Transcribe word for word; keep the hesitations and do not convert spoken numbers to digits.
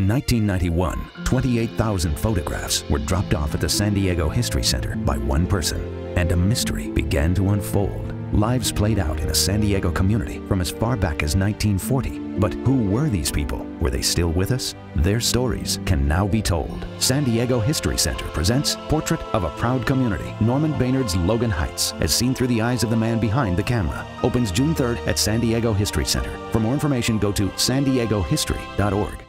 In nineteen ninety-one, twenty-eight thousand photographs were dropped off at the San Diego History Center by one person, and a mystery began to unfold. Lives played out in a San Diego community from as far back as nineteen forty. But who were these people? Were they still with us? Their stories can now be told. San Diego History Center presents Portrait of a Proud Community, Norman Baynard's Logan Heights, as seen through the eyes of the man behind the camera. Opens June third at San Diego History Center. For more information, go to san diego history dot org.